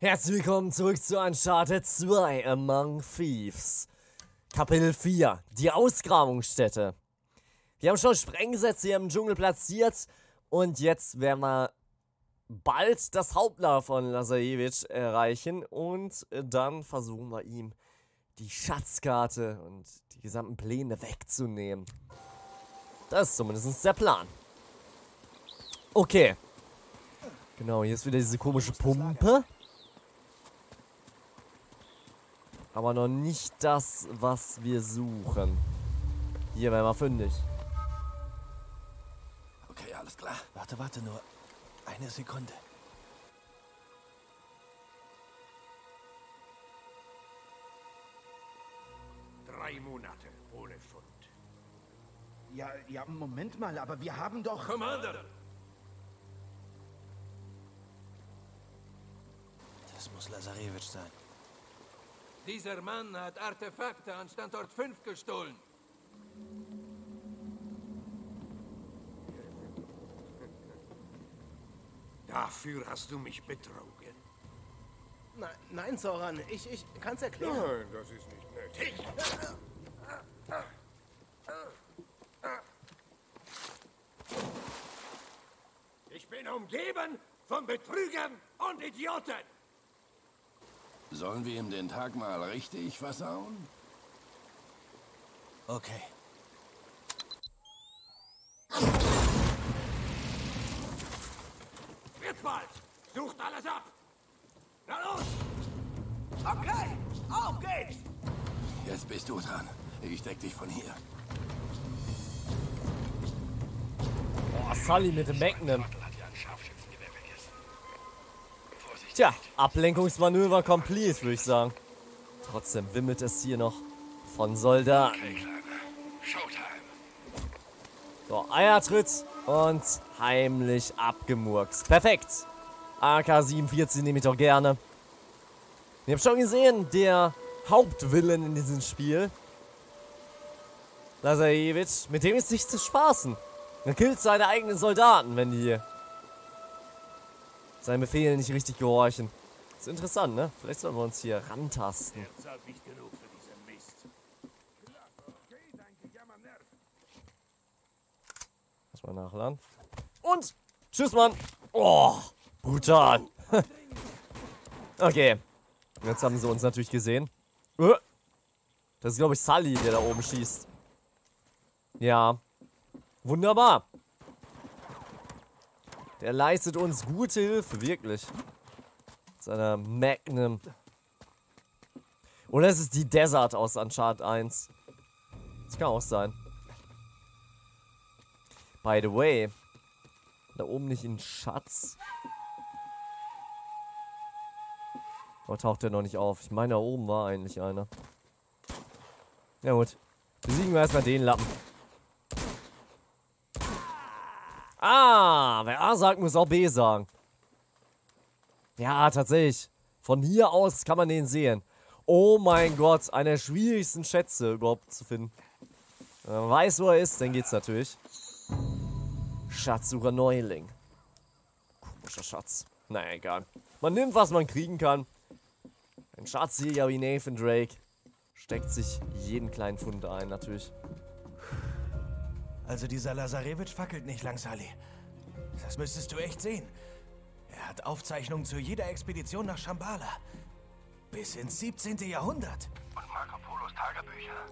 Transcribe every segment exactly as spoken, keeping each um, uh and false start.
Herzlich willkommen zurück zu Uncharted zwei Among Thieves. Kapitel vier, die Ausgrabungsstätte. Wir haben schon Sprengsätze hier im Dschungel platziert und jetzt werden wir bald das Hauptlager von Lazarevich erreichen und dann versuchen wir ihm die Schatzkarte und die gesamten Pläne wegzunehmen. Das ist zumindest der Plan. Okay. Genau, hier ist wieder diese komische Pumpe. Aber noch nicht das, was wir suchen. Hier werden wir fündig. Okay, alles klar. Warte, warte, nur eine Sekunde. Drei Monate ohne Fund. Ja, ja, Moment mal, aber wir haben doch... Commander! Das muss Lazarevich sein. Dieser Mann hat Artefakte an Standort fünf gestohlen. Dafür hast du mich betrogen. Nein, nein, Zoran, ich, ich kann's erklären. Nein, das ist nicht nötig. Ich bin umgeben von Betrügern und Idioten. Sollen wir ihm den Tag mal richtig versauen? Okay. Wird bald. Sucht alles ab. Na los. Okay, auf geht's. Jetzt bist du dran. Ich deck dich von hier. Boah, Sully mit dem Magnum. Tja, Ablenkungsmanöver complete, würde ich sagen. Trotzdem wimmelt es hier noch von Soldaten. So, Eiertritt und heimlich abgemurkst. Perfekt. A K siebenundvierzig nehme ich doch gerne. Ihr habt schon gesehen, der Hauptvillain in diesem Spiel, Lazarevich, mit dem ist nicht zu spaßen. Er killt seine eigenen Soldaten, wenn die seinen Befehlen nicht richtig gehorchen. Ist interessant, ne? Vielleicht sollen wir uns hier rantasten. Er zahlt nicht genug für diesen Mist. Lass mal nachladen. Und tschüss, Mann. Oh, brutal. Okay. Jetzt haben sie uns natürlich gesehen. Das ist, glaube ich, Sully, der da oben schießt. Ja. Wunderbar. Der leistet uns gute Hilfe, wirklich. Mit seiner Magnum. Oder es ist die Desert aus Uncharted eins. Das kann auch sein. By the way. Da oben nicht ein Schatz. Oder taucht der noch nicht auf? Ich meine, da oben war eigentlich einer. Ja gut. Besiegen wir erstmal den Lappen. Ah, wer A sagt, muss auch B sagen. Ja, tatsächlich. Von hier aus kann man den sehen. Oh mein Gott, einer der schwierigsten Schätze überhaupt zu finden. Wenn man weiß, wo er ist, dann geht's natürlich. Schatzsucher Neuling. Komischer Schatz. Naja, egal. Man nimmt, was man kriegen kann. Ein Schatzjäger wie Nathan Drake steckt sich jeden kleinen Fund ein, natürlich. Also dieser Lazarevich fackelt nicht lang, Sully. Das müsstest du echt sehen. Er hat Aufzeichnungen zu jeder Expedition nach Shambhala. Bis ins siebzehnten. Jahrhundert. Und Marco Polos Tagebücher.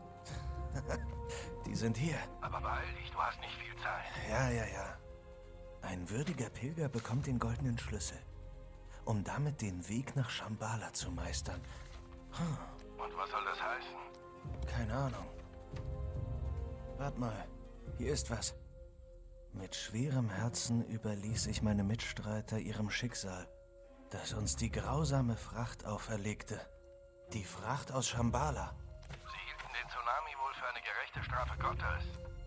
Die sind hier. Aber beeil dich, du hast nicht viel Zeit. Ja, ja, ja. Ein würdiger Pilger bekommt den goldenen Schlüssel, um damit den Weg nach Shambhala zu meistern. Hm. Und was soll das heißen? Keine Ahnung. Wart mal, hier ist was. Mit schwerem Herzen überließ ich meine Mitstreiter ihrem Schicksal, das uns die grausame Fracht auferlegte. Die Fracht aus Shambhala. Sie hielten den Tsunami wohl für eine gerechte Strafe Gottes.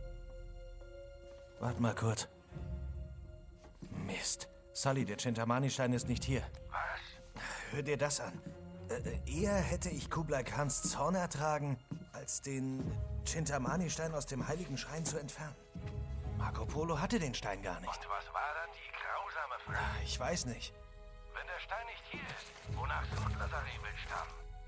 Wart mal kurz. Mist. Sully, der Chintamani-Stein ist nicht hier. Was? Hör dir das an. Äh, eher hätte ich Kublai Khans Zorn ertragen, als den Chintamani-Stein aus dem heiligen Schrein zu entfernen. Marco Polo hatte den Stein gar nicht. Und was war dann die grausame Frage? Ich weiß nicht. Wenn der Stein nicht hier ist, Sari-Wildstamm.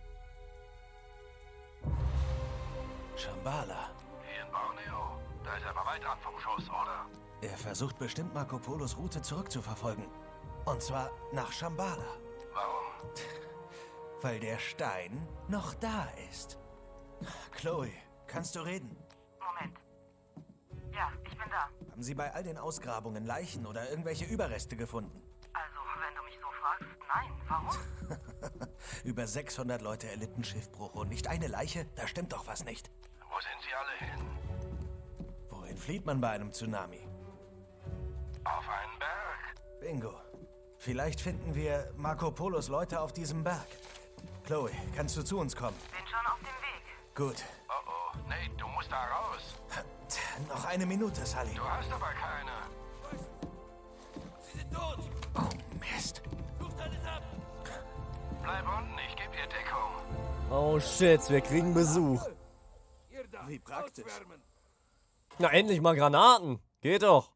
Shambhala. Hier in Borneo. Da ist er aber weit ab vom Schuss, oder? Er versucht bestimmt Marco Polos Route zurückzuverfolgen. Und zwar nach Shambhala. Warum? Weil der Stein noch da ist. Chloe, kannst du reden? Moment. Ja, ich bin da. Haben Sie bei all den Ausgrabungen Leichen oder irgendwelche Überreste gefunden? Also, wenn du mich so fragst, nein. Warum? Über sechshundert Leute erlitten Schiffbruch und nicht eine Leiche? Da stimmt doch was nicht. Wo sind sie alle hin? Wohin flieht man bei einem Tsunami? Auf einen Berg. Bingo. Vielleicht finden wir Marco Polos Leute auf diesem Berg. Chloe, kannst du zu uns kommen? Bin schon auf dem Weg. Gut. Oh oh, Nate, du musst da raus. Noch eine Minute, Sully. Du hast aber keine. Sie sind tot! Oh, Mist. Sucht alles ab! Bleib unten, ich gebe dir Deckung. Oh shit, wir kriegen Besuch. Ihr da! Wie praktisch. Auswärmen. Na, endlich mal Granaten. Geht doch.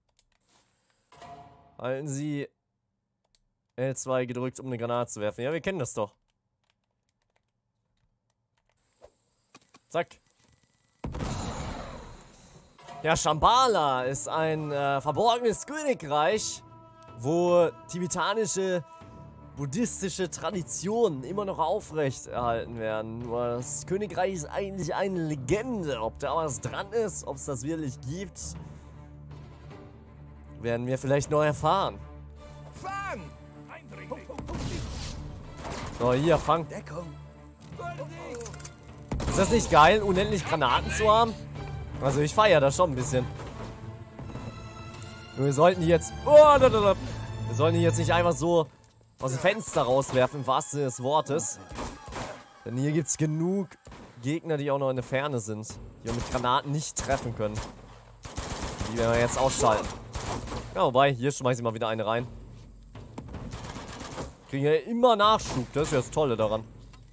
Halten Sie L zwei gedrückt, um eine Granate zu werfen. Ja, wir kennen das doch. Zack. Ja, Shambhala ist ein äh, verborgenes Königreich, wo tibetanische, buddhistische Traditionen immer noch aufrecht erhalten werden. Nur das Königreich ist eigentlich eine Legende. Ob da was dran ist, ob es das wirklich gibt, werden wir vielleicht noch erfahren. Fang! Eindringling! So, hier, fang. Deckung. Ist das nicht geil, unendlich Granaten zu haben? Also ich feiere das schon ein bisschen. Nur wir sollten die jetzt... Oh, da, da, da. Wir sollten die jetzt nicht einfach so aus dem Fenster rauswerfen, im wahrsten Sinne des Wortes. Denn hier gibt es genug Gegner, die auch noch in der Ferne sind. Die wir mit Granaten nicht treffen können. Die werden wir jetzt ausschalten. Ja, wobei, hier schmeiße ich mal wieder eine rein. Kriegen ja immer Nachschub, das ist ja das Tolle daran.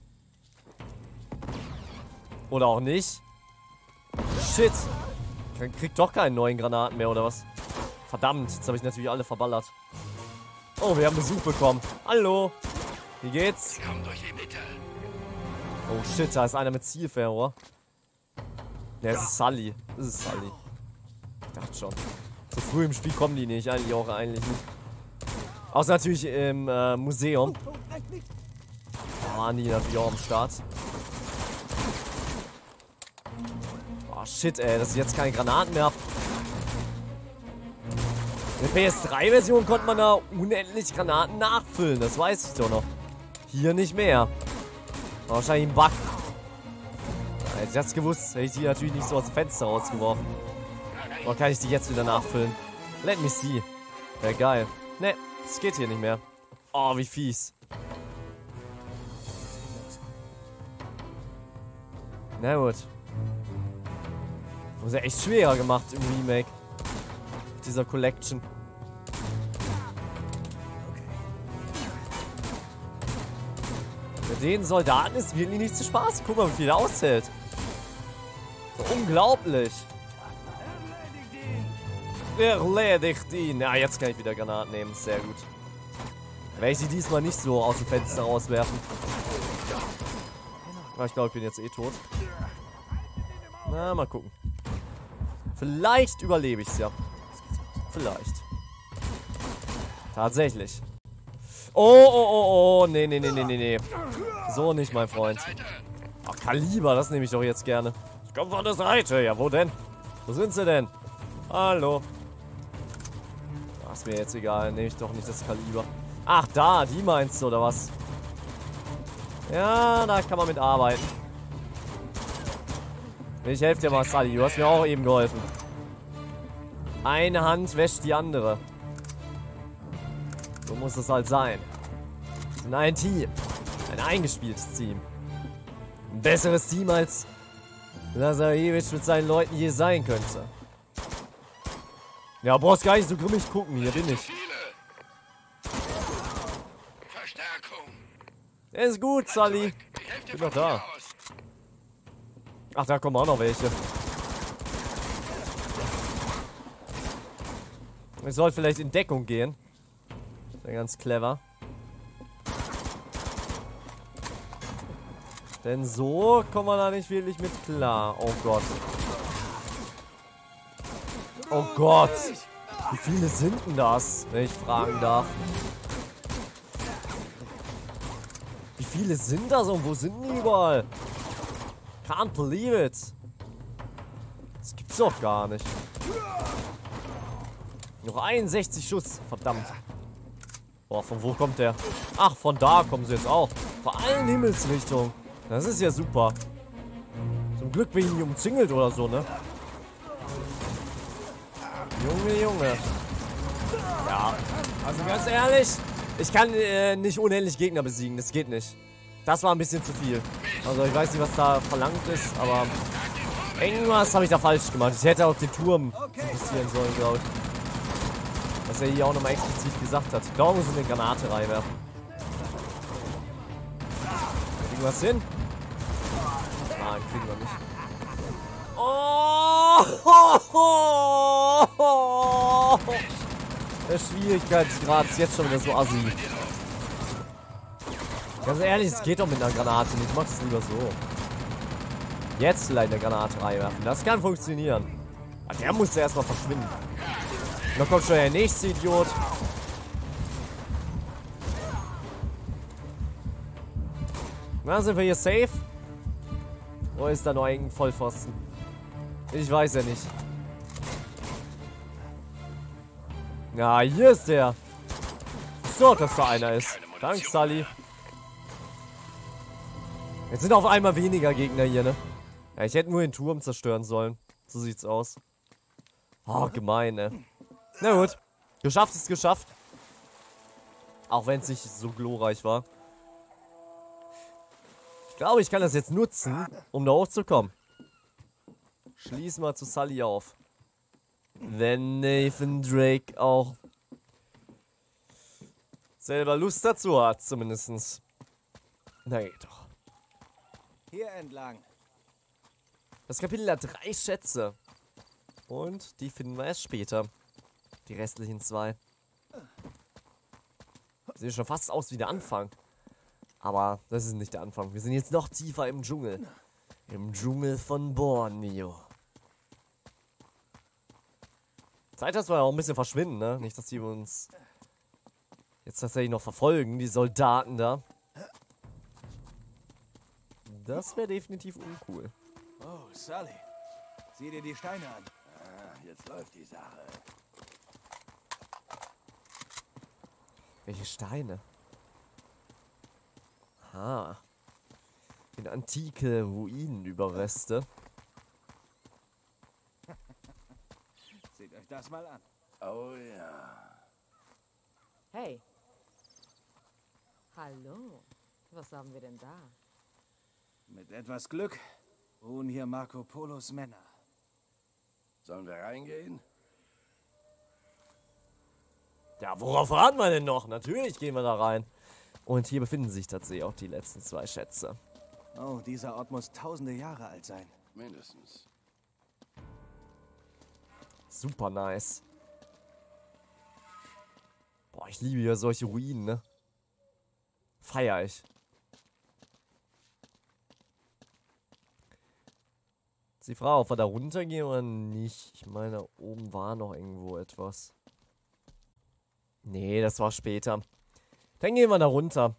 Oder auch nicht. Shit. Ich krieg doch keinen neuen Granaten mehr, oder was? Verdammt, jetzt habe ich natürlich alle verballert. Oh, wir haben Besuch bekommen. Hallo. Wie geht's? Komm durch die Mitte. Oh shit, da ist einer mit Zielfernrohr. Ja, es ist Sully. Das ist Sully. Ich dachte schon. So früh im Spiel kommen die nicht, eigentlich auch eigentlich nicht. Außer natürlich im äh, Museum. Da waren die natürlich auch am Start. Oh shit, ey, dass ich jetzt keine Granaten mehr hab. In der P S drei Version konnte man da unendlich Granaten nachfüllen, das weiß ich doch noch. Hier nicht mehr. War wahrscheinlich ein Bug. Hätte ich das gewusst, hätte ich die natürlich nicht so aus dem Fenster rausgeworfen. Oder kann ich die jetzt wieder nachfüllen? Let me see. Wäre geil. Ne, es geht hier nicht mehr. Oh, wie fies. Na gut. Das ist ja echt schwerer gemacht im Remake. Mit dieser Collection. Mit den Soldaten ist wirklich nicht zu Spaß. Guck mal, wie viel er aushält. So unglaublich. Erledigt ihn. Ja, jetzt kann ich wieder Granaten nehmen. Sehr gut. Werde ich sie diesmal nicht so aus dem Fenster rauswerfen. Aber ich glaube, ich bin jetzt eh tot. Na, mal gucken. Vielleicht überlebe ich es ja. Vielleicht. Tatsächlich. Oh, oh, oh, oh. Nee, nee, nee, nee, nee, nee. So nicht, mein Freund. Ach, Kaliber, das nehme ich doch jetzt gerne. Ich komme von der Seite. Ja, wo denn? Wo sind sie denn? Hallo. Ach, ist mir jetzt egal. Nehme ich doch nicht das Kaliber. Ach, da. Die meinst du, oder was? Ja, da kann man mit arbeiten. Ich helfe dir mal, Sully. Du hast mir auch eben geholfen. Eine Hand wäscht die andere. So muss es halt sein. Wir sind ein Team. Ein eingespieltes Team. Ein besseres Team als Lazarevich mit seinen Leuten je sein könnte. Ja, brauchst gar nicht so grimmig gucken. Hier bin ich. Verstärkung. Er ist gut, Sully. Ich bin doch da. Ach, da kommen auch noch welche. Ich soll vielleicht in Deckung gehen. Wäre ganz clever. Denn so kommen wir da nicht wirklich mit klar. Oh Gott. Oh Gott. Wie viele sind denn das, wenn ich fragen darf? Wie viele sind das und wo sind die überall? Can't believe it. Das gibt's doch gar nicht. Noch einundsechzig Schuss. Verdammt. Boah, von wo kommt der? Ach, von da kommen sie jetzt auch. Vor allen Himmelsrichtungen. Das ist ja super. Zum Glück bin ich nicht umzingelt oder so, ne? Junge, Junge. Ja, also ganz ehrlich, ich kann äh, nicht unendlich Gegner besiegen. Das geht nicht. Das war ein bisschen zu viel. Also ich weiß nicht, was da verlangt ist, aber irgendwas habe ich da falsch gemacht. Ich hätte auch den Turm fokussieren sollen, glaube ich. Was er hier auch nochmal explizit gesagt hat. Ich glaube, wir müssen eine Granate reinwerfen. Irgendwas hin? Nein, kriegen wir nicht. Oh! Der Schwierigkeitsgrad ist jetzt schon wieder so assi. Ganz ehrlich, es geht doch mit einer Granate nicht. Ich mach es lieber so. Jetzt vielleicht eine Granate reinwerfen. Das kann funktionieren. Aber der muss ja erstmal verschwinden. Und dann kommt schon der nächste Idiot. Na, sind wir hier safe? Oder ist da noch ein Vollpfosten? Ich weiß ja nicht. Ja, hier ist der. So, dass da einer ist. Danke, Sully. Jetzt sind auf einmal weniger Gegner hier, ne? Ja, ich hätte nur den Turm zerstören sollen. So sieht's aus. Oh, gemein, ne? Na gut. Geschafft ist geschafft. Auch wenn es nicht so glorreich war. Ich glaube, ich kann das jetzt nutzen, um da hochzukommen. Schließ mal zu Sully auf. Wenn Nathan Drake auch selber Lust dazu hat, zumindest. Na geht doch. Hier entlang. Das Kapitel hat drei Schätze. Und die finden wir erst später. Die restlichen zwei. Sieht schon fast aus wie der Anfang. Aber das ist nicht der Anfang. Wir sind jetzt noch tiefer im Dschungel. Im Dschungel von Borneo. Zeit, dass wir auch ein bisschen verschwinden, ne? Nicht, dass die uns jetzt tatsächlich noch verfolgen, die Soldaten da. Das wäre definitiv uncool. Oh, Sully. Sieh dir die Steine an. Ah, jetzt läuft die Sache. Welche Steine? Ah. In antike Ruinenüberreste. Seht euch das mal an. Oh ja. Hey. Hallo. Was haben wir denn da? Mit etwas Glück ruhen hier Marco Polos Männer. Sollen wir reingehen? Ja, worauf warten wir denn noch? Natürlich gehen wir da rein. Und hier befinden sich tatsächlich auch die letzten zwei Schätze. Oh, dieser Ort muss tausende Jahre alt sein. Mindestens. Super nice. Boah, ich liebe ja solche Ruinen, ne? Feier ich. Ist die Frage, ob wir da runtergehen oder nicht. Ich meine, da oben war noch irgendwo etwas. Nee, das war später. Dann gehen wir da runter.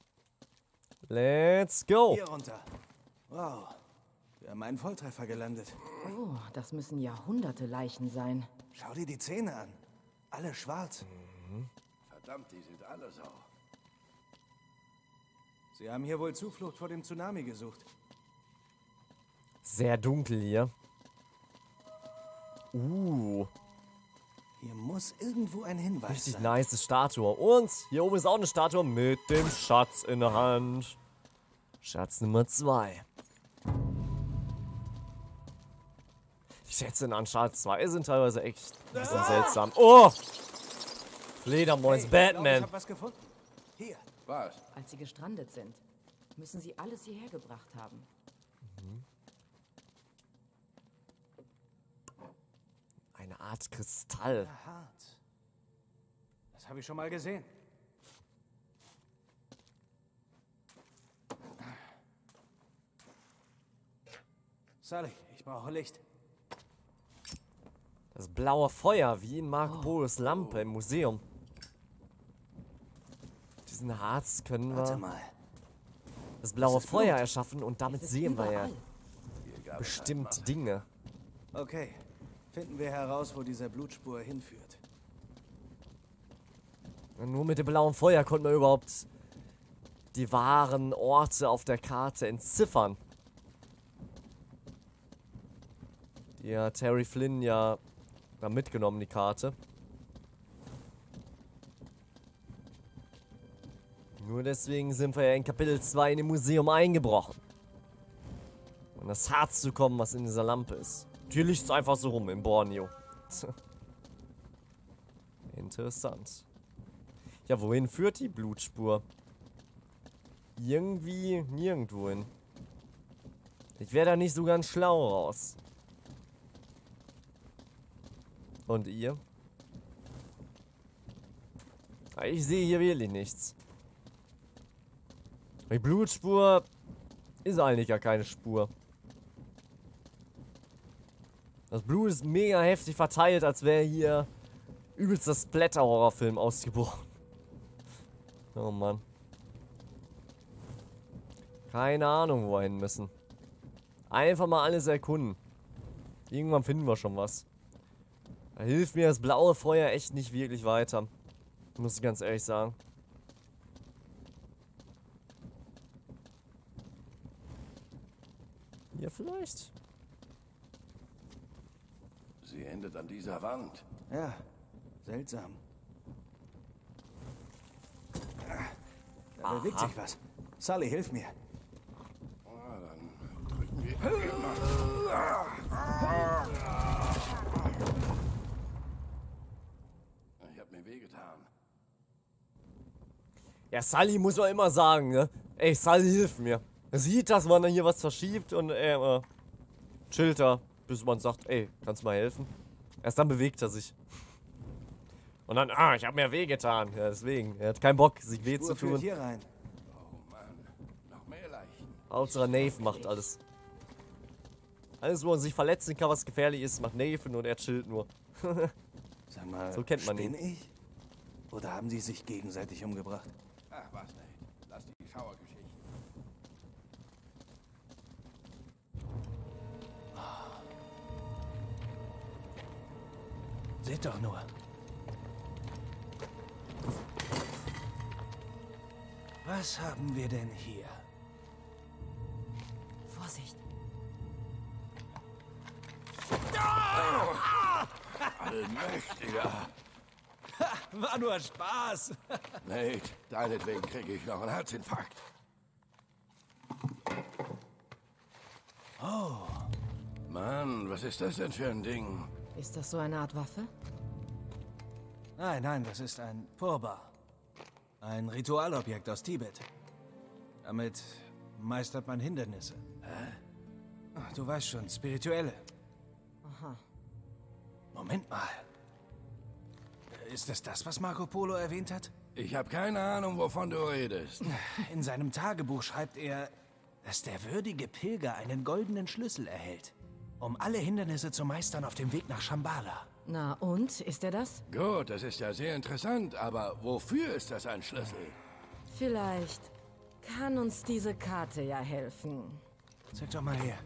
Let's go. Hier runter. Wow. Wir haben einen Volltreffer gelandet. Oh, das müssen Jahrhunderte Leichen sein. Schau dir die Zähne an. Alle schwarz. Verdammt, die sind alle so. Sie haben hier wohl Zuflucht vor dem Tsunami gesucht. Sehr dunkel hier. Uh. Hier muss irgendwo ein Hinweis Richtig sein. nice Statue. Und hier oben ist auch eine Statue mit dem Schatz in der Hand. Schatz Nummer zwei. Die Schätze in Uncharted zwei sind teilweise echt ein bisschen seltsam. Oh! Fledermäuse, Hey, Batman. Ich hab was gefunden. Hier. Was? Als sie gestrandet sind, müssen sie alles hierher gebracht haben. Eine Art Kristall. Hart. Das habe ich schon mal gesehen. Sully, ich brauche Licht. Das blaue Feuer, wie in Marco Polos Lampe im Museum. Diesen Harz können Warte wir mal. das blaue Das ist Feuer Blut. erschaffen und damit Es ist sehen wir ja überall. bestimmte Dinge. Okay, finden wir heraus, wo diese Blutspur hinführt. Und nur mit dem blauen Feuer konnten wir überhaupt die wahren Orte auf der Karte entziffern. Die hat Terry Flynn ja da mitgenommen, die Karte. Nur deswegen sind wir ja in Kapitel zwei in dem Museum eingebrochen. Um das Harz zu kommen, was in dieser Lampe ist. Hier liegt es einfach so rum in Borneo. Interessant. Ja, wohin führt die Blutspur? Irgendwie nirgendwo hin. Ich wäre da nicht so ganz schlau raus. Und ihr? Ich sehe hier wirklich nichts. Die Blutspur ist eigentlich gar keine Spur. Das Blut ist mega heftig verteilt, als wäre hier übelst das Splatter-Horrorfilm ausgebrochen. Oh Mann. Keine Ahnung, wo wir hin müssen. Einfach mal alles erkunden. Irgendwann finden wir schon was. Da hilft mir das blaue Feuer echt nicht wirklich weiter. Muss ich ganz ehrlich sagen. Hier vielleicht? Sie endet an dieser Wand. Ja, seltsam. Da bewegt sich was. Sully, hilf mir. Ah, dann drücken wir. Ich hab mir wehgetan. Ja, Sully muss man immer sagen, ne? Ey, Sully, hilf mir. Er sieht, dass man hier was verschiebt und er äh, chillt da, bis man sagt, ey, kannst du mal helfen? Erst dann bewegt er sich. Und dann, ah, ich hab mir wehgetan. Ja, deswegen. Er hat keinen Bock, sich weh zu Spur führt tun. hier rein. Oh Mann, noch mehr Leichen. Hauptsache Nave macht alles. Alles, wo man sich verletzen kann, was gefährlich ist, macht Nathan und er chillt nur. Sag mal, So kennt man ihn. spinne ich? Oder haben die sich gegenseitig umgebracht? Ach was, Nate. Lass die Schauergeschichten. Seht doch nur. Was haben wir denn hier? Vorsicht. Allmächtiger. War nur Spaß. Nate, deinetwegen kriege ich noch einen Herzinfarkt. Oh, Mann, was ist das denn für ein Ding? Ist das so eine Art Waffe? nein, nein, das ist ein Purba. Ein Ritualobjekt aus Tibet. Damit meistert man Hindernisse. Hä? Ach, du weißt schon, spirituelle. Aha. Moment mal. Ist es das, was Marco Polo erwähnt hat? Ich habe keine Ahnung, wovon du redest. In seinem Tagebuch schreibt er, dass der würdige Pilger einen goldenen Schlüssel erhält, um alle Hindernisse zu meistern auf dem Weg nach Shambhala. Na und, ist er das? Gut, das ist ja sehr interessant, aber wofür ist das ein Schlüssel? Vielleicht kann uns diese Karte ja helfen. Zeig doch mal her.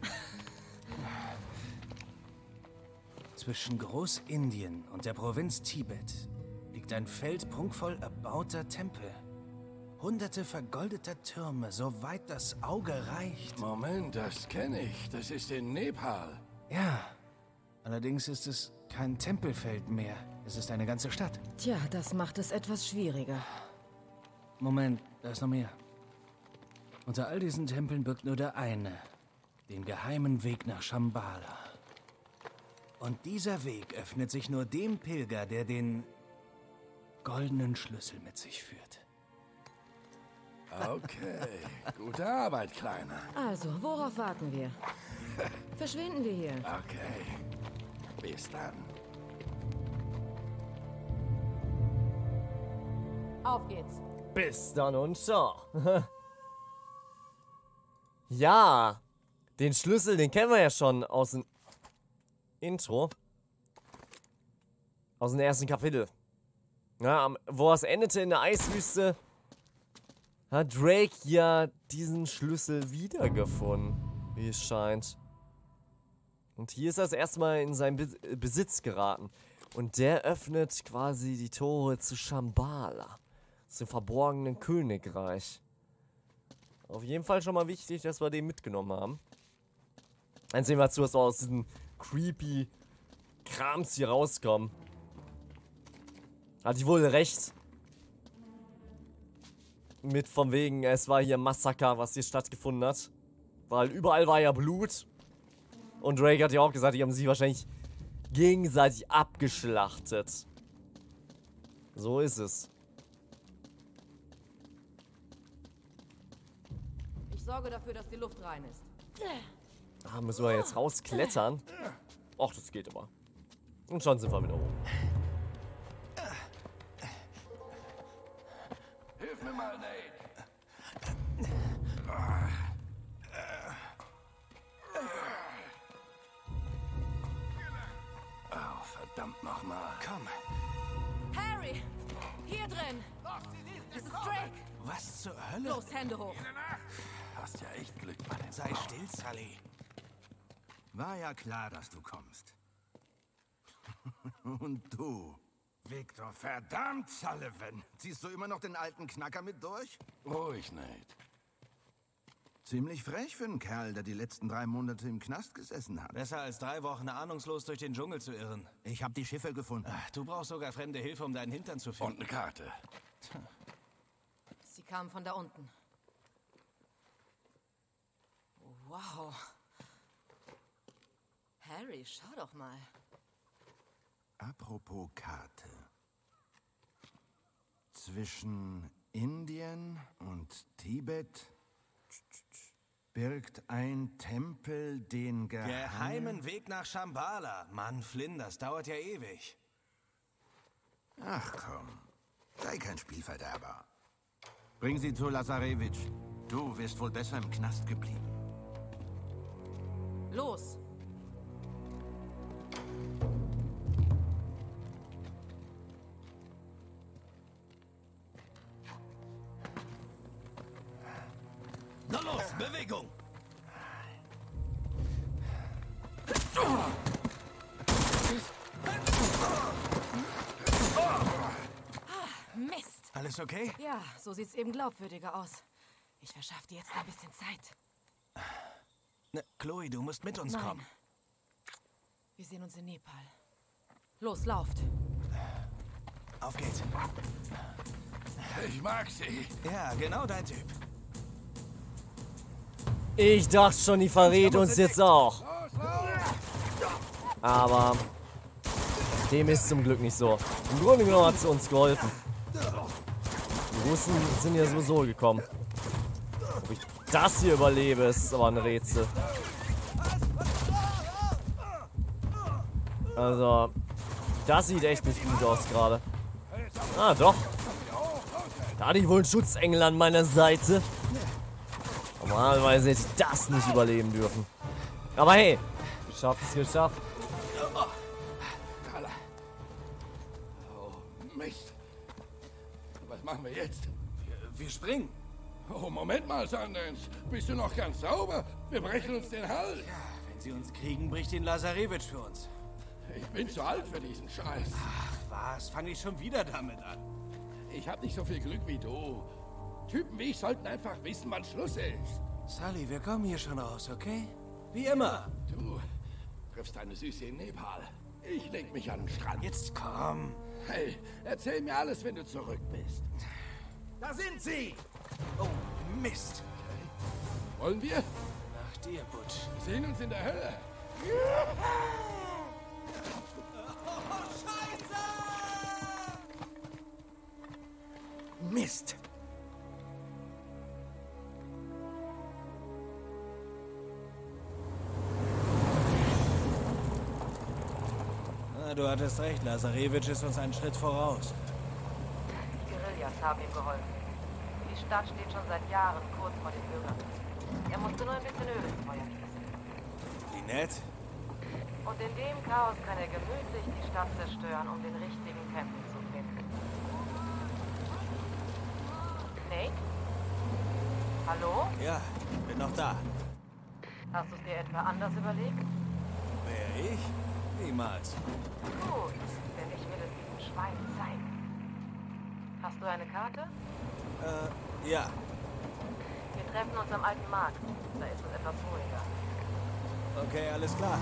Zwischen Großindien und der Provinz Tibet liegt ein Feld prunkvoll erbauter Tempel. Hunderte vergoldeter Türme, so weit das Auge reicht. Moment, das kenne ich. Das ist in Nepal. Ja, allerdings ist es kein Tempelfeld mehr. Es ist eine ganze Stadt. Tja, das macht es etwas schwieriger. Moment, da ist noch mehr. Unter all diesen Tempeln birgt nur der eine, den geheimen Weg nach Shambhala. Und dieser Weg öffnet sich nur dem Pilger, der den goldenen Schlüssel mit sich führt. Okay, gute Arbeit, Kleiner. Also, worauf warten wir? Verschwinden wir hier. Okay, bis dann. Auf geht's. Bis dann und ciao. Ja, Den Schlüssel, den kennen wir ja schon aus dem Intro. Aus dem ersten Kapitel. Ja, am, wo es endete in der Eiswüste, hat Drake ja diesen Schlüssel wiedergefunden, wie es scheint. Und hier ist er das erste Mal in seinen Be Besitz geraten. Und der öffnet quasi die Tore zu Shambhala, zum verborgenen Königreich. Auf jeden Fall schon mal wichtig, dass wir den mitgenommen haben. Dann sehen wir zu, dass wir aus diesem creepy Krams hier rauskommen. Hatte ich wohl recht. Mit von wegen, es war hier ein Massaker, was hier stattgefunden hat. Weil überall war ja Blut. Und Drake hat ja auch gesagt, die haben sich wahrscheinlich gegenseitig abgeschlachtet. So ist es. Ich sorge dafür, dass die Luft rein ist. Ah, müssen wir jetzt rausklettern? Och, das geht aber. Und schon sind wir wieder oben. Hilf mir mal, Nate. Oh, verdammt nochmal. Komm, Harry! Hier drin! Es ist Drake! was zur Hölle? Los, Hände hoch! Hast ja echt Glück bei den Sei still, Sully. War ja klar, dass du kommst. Und du, Victor, verdammt, Sullivan, ziehst du immer noch den alten Knacker mit durch? ruhig, Nate. Ziemlich frech für einen Kerl, der die letzten drei Monate im Knast gesessen hat. Besser als drei Wochen ahnungslos durch den Dschungel zu irren. Ich habe die Schiffe gefunden. Ach, du brauchst sogar fremde Hilfe, um deinen Hintern zu Und finden. eine Karte. Sie kamen von da unten. Wow. Harry, schau doch mal. Apropos Karte. Zwischen Indien und Tibet birgt ein Tempel den geheimen... Geheimen Weg nach Shambhala. Mann, Flynn, das dauert ja ewig. Ach komm, sei kein Spielverderber. Bring sie zu Lazarevich. Du wirst wohl besser im Knast geblieben. Los! Na los, Bewegung! Mist! Alles okay? Ja, so sieht's eben glaubwürdiger aus. Ich verschaffe dir jetzt ein bisschen Zeit. Na, Chloe, du musst mit uns Nein. kommen. Wir sehen uns in Nepal. Los, lauft! Auf geht's. Ich mag sie. Ja, genau dein Typ. Ich dachte schon, die verrät uns jetzt auch. Aber dem ist zum Glück nicht so. Im Grunde genommen hat sie uns geholfen. Die Russen sind ja sowieso gekommen. Ob ich das hier überlebe, ist aber ein Rätsel. Also, das sieht echt nicht gut aus gerade. Ah, doch. Da hatte ich wohl einen Schutzengel an meiner Seite. Normalerweise hätte ich das nicht überleben dürfen. Aber hey, geschafft ist geschafft. Oh, Mist. Was machen wir jetzt? Wir, wir springen. Oh, Moment mal, Sundance. Bist du noch ganz sauber? Wir brechen uns den Hals. Wenn sie uns kriegen, bricht den Lazarevich für uns. Ich bin zu alt für diesen Scheiß. Ach was, fange ich schon wieder damit an. Ich hab nicht so viel Glück wie du. Typen wie ich sollten einfach wissen, wann Schluss ist. Sully, wir kommen hier schon raus, okay? Wie immer. Du triffst deine Süße in Nepal. Ich leg mich an den Strand. Jetzt komm. Hey, erzähl mir alles, wenn du zurück bist. Da sind sie! Oh, Mist. Wollen wir? Nach dir, Butch. Wir sehen uns in der Hölle. Mist! Na, du hattest recht, Lazarevich ist uns einen Schritt voraus. Die Guerillas haben ihm geholfen. Die Stadt steht schon seit Jahren kurz vor den Bürgern. Er musste nur ein bisschen Öl ins Feuer gießen. Nett? Und in dem Chaos kann er gemütlich die Stadt zerstören, um den richtigen Tempel zu finden. Nate? Hallo? Ja, bin noch da. Hast du es dir etwa anders überlegt? Wer ich? Niemals. Gut, denn ich will es diesem Schwein zeigen. Hast du eine Karte? Äh, ja. Wir treffen uns am alten Markt. Da ist es etwas ruhiger. Okay, alles klar.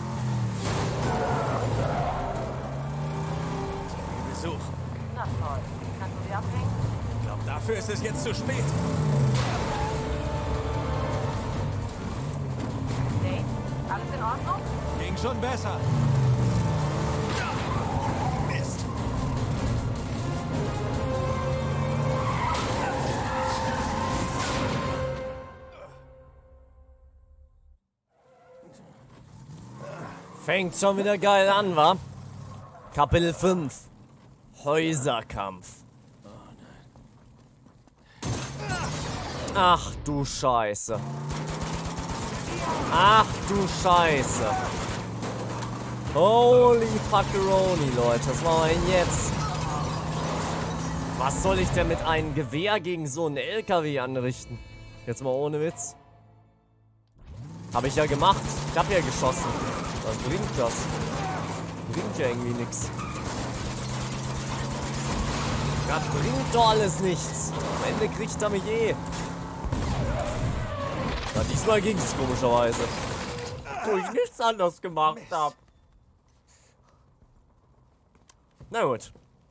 Besuch. Na toll. Kannst du sie abhängen? Ich glaube, dafür ist es jetzt zu spät. Nate? Alles in Ordnung? Ging schon besser. Mist. Fängt schon wieder geil an, wa? Kapitel fünf. Häuserkampf. Ach du Scheiße. Ach du Scheiße. Holy Fuckeroni, Leute. Was machen wir denn jetzt? Was soll ich denn mit einem Gewehr gegen so einen L K W anrichten? Jetzt mal ohne Witz. Habe ich ja gemacht. Ich habe ja geschossen. Was bringt das? Bringt ja irgendwie nichts. Das bringt doch alles nichts. Am Ende kriegt er mich eh. Na, diesmal ging es komischerweise. Wo ich nichts anderes gemacht habe. Na gut.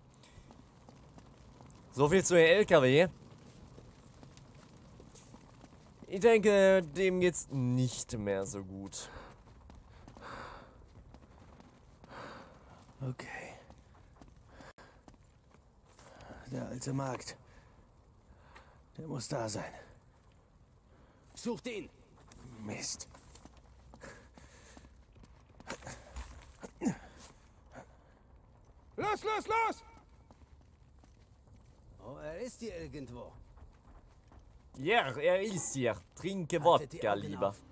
So viel zu den L K W. Ich denke, dem geht's nicht mehr so gut. Okay. Der alte Markt. Der muss da sein. Sucht ihn! Mist. Los, los, los! Oh, er ist hier irgendwo. Ja, er ist hier. Trinke Haltet die Wodka Augen lieber. auf.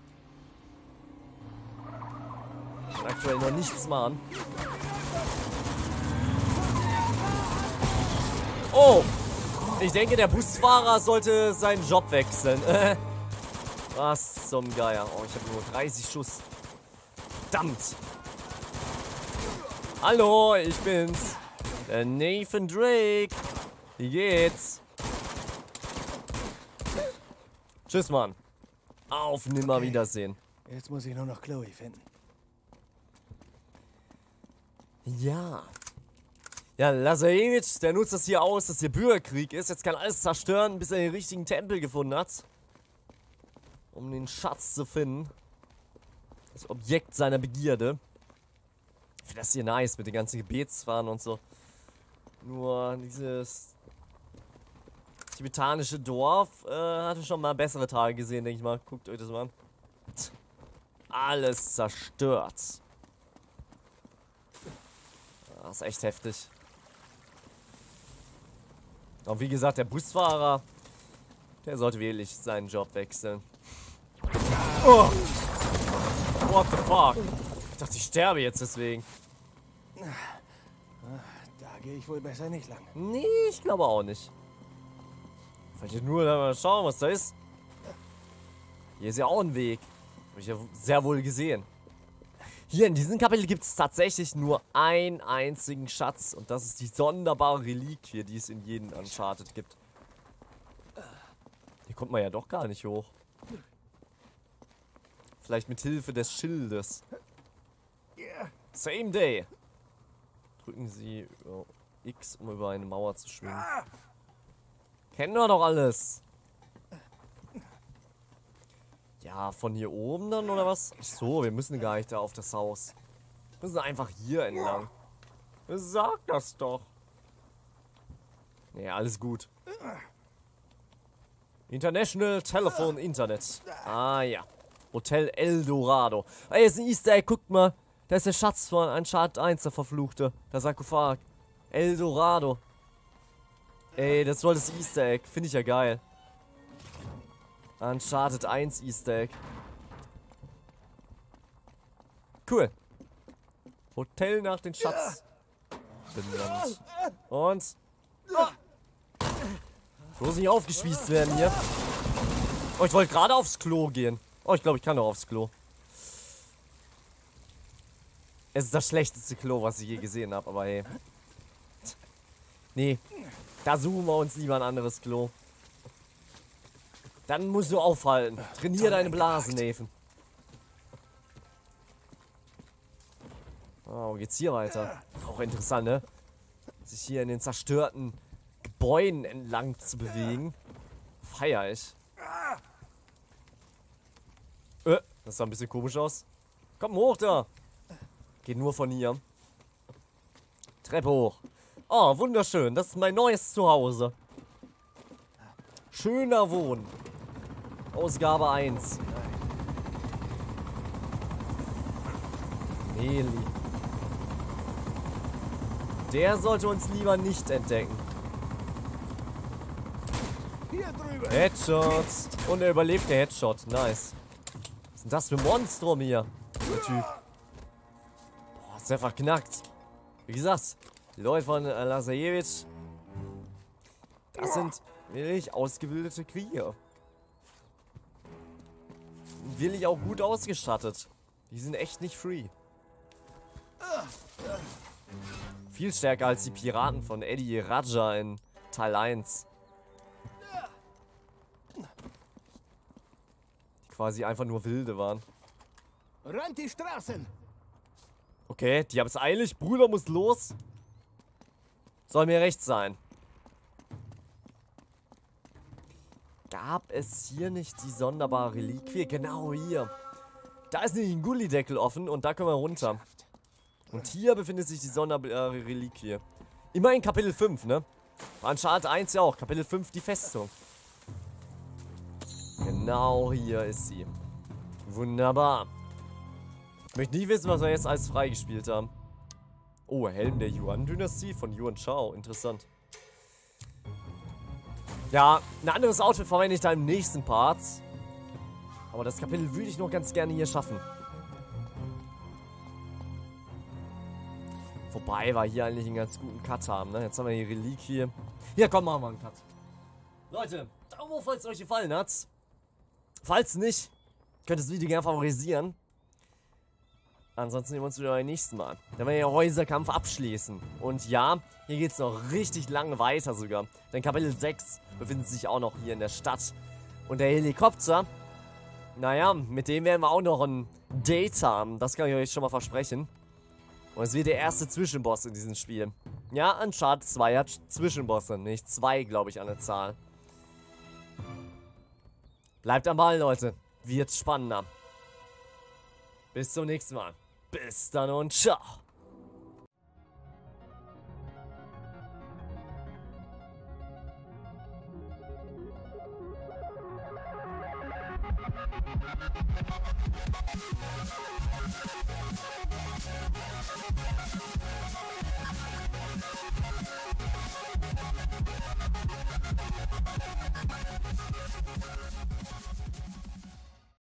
Aktuell noch nichts machen. Oh! Ich denke, der Busfahrer sollte seinen Job wechseln. Was zum Geier. Oh, ich habe nur dreißig Schuss. Verdammt! Hallo, ich bin's. Der Nathan Drake. Wie geht's? Tschüss, Mann. Auf Nimmerwiedersehen. Jetzt muss ich nur noch Chloe finden. Ja. Ja, Lazarevich, der nutzt das hier aus, dass hier Bürgerkrieg ist. Jetzt kann alles zerstören, bis er den richtigen Tempel gefunden hat. Um den Schatz zu finden. Das Objekt seiner Begierde. Ich finde das hier nice mit den ganzen Gebetsfahnen und so. Nur dieses tibetanische Dorf äh, hatte schon mal bessere Tage gesehen, denke ich mal. Guckt euch das mal an. Alles zerstört. Das ist echt heftig. Und wie gesagt, der Busfahrer, der sollte wirklich seinen Job wechseln. Oh. What the fuck? Ich dachte, ich sterbe jetzt deswegen. Da gehe ich wohl besser nicht lang. Nee, ich glaube auch nicht. Vielleicht nur mal schauen, was da ist. Hier ist ja auch ein Weg. Habe ich ja sehr wohl gesehen. Hier in diesem Kapitel gibt es tatsächlich nur einen einzigen Schatz. Und das ist die sonderbare Reliquie, die es in jedem Uncharted gibt. Hier kommt man ja doch gar nicht hoch. Vielleicht mit Hilfe des Schildes. Same day. Drücken Sie oh, X, um über eine Mauer zu schwingen. Kennen wir doch alles. Ja, von hier oben dann, oder was? Ach so, wir müssen gar nicht da auf das Haus. Wir müssen einfach hier entlang. Sag das doch. Ja, alles gut. International Telephone Internet. Ah ja. Hotel El Dorado. Ey, ist ein Easter Egg, guckt mal. Da ist der Schatz von Uncharted eins, der verfluchte. Der Sarkophag. El Dorado. Ey, das war das Easter Egg. Finde ich ja geil. Uncharted eins Easter Egg. Cool. Hotel nach den Schatz benannt. Und... Bloß nicht aufgespießt werden hier. Oh, ich wollte gerade aufs Klo gehen. Oh, ich glaube, ich kann noch aufs Klo. Es ist das schlechteste Klo, was ich je gesehen habe, aber hey. Nee, da suchen wir uns lieber ein anderes Klo. Dann musst du aufhalten. Trainier deine Blasen, Neven. Oh, wo geht's hier weiter? Auch interessant, ne? Sich hier in den zerstörten Gebäuden entlang zu bewegen. Feier ich. Äh, das sah ein bisschen komisch aus. Komm hoch da. Geht nur von hier. Treppe hoch. Oh, wunderschön. Das ist mein neues Zuhause. Schöner Wohn. Ausgabe eins. Heli. Der sollte uns lieber nicht entdecken. Headshots. Und er überlebt der Headshot. Nice. Was ist denn das für ein Monstrum hier? Der Typ. Boah, ist einfach knackt. Wie gesagt, die Leute von äh, Lazarevich, das sind wirklich ausgebildete Krieger. Wirklich auch gut ausgestattet. Die sind echt nicht free. Viel stärker als die Piraten von Eddie Raja in Teil eins. Die quasi einfach nur Wilde waren. Räumt die Straßen! Okay, die haben es eilig. Bruder muss los. Soll mir recht sein. Gab es hier nicht die sonderbare Reliquie? Genau hier. Da ist nämlich ein Gullideckel offen und da können wir runter. Und hier befindet sich die sonderbare Reliquie. Immerhin Kapitel fünf, ne? Bei Uncharted eins ja auch. Kapitel fünf, die Festung. Genau hier ist sie. Wunderbar. Ich möchte nicht wissen, was wir jetzt alles freigespielt haben. Oh, Helm der Yuan-Dynastie von Yuan Shao. Interessant. Ja, ein anderes Outfit verwende ich da im nächsten Part. Aber das Kapitel würde ich noch ganz gerne hier schaffen. Wobei wir hier eigentlich einen ganz guten Cut haben, ne? Jetzt haben wir die Reliquie. Hier, komm, machen wir einen Cut. Leute, Daumen hoch, falls es euch gefallen hat. Falls nicht, könnt ihr das Video gerne favorisieren. Ansonsten sehen wir uns wieder beim nächsten Mal. Dann werden wir den Häuserkampf abschließen. Und ja, hier geht es noch richtig lange weiter sogar. Denn Kapitel sechs befindet sich auch noch hier in der Stadt. Und der Helikopter, naja, mit dem werden wir auch noch ein Date haben. Das kann ich euch schon mal versprechen. Und es wird der erste Zwischenboss in diesem Spiel. Ja, Uncharted zwei hat Zwischenbosse, nicht zwei, glaube ich, an der Zahl. Bleibt am Ball, Leute. Wird spannender. Bis zum nächsten Mal. Bis dann und ciao. We'll be right back.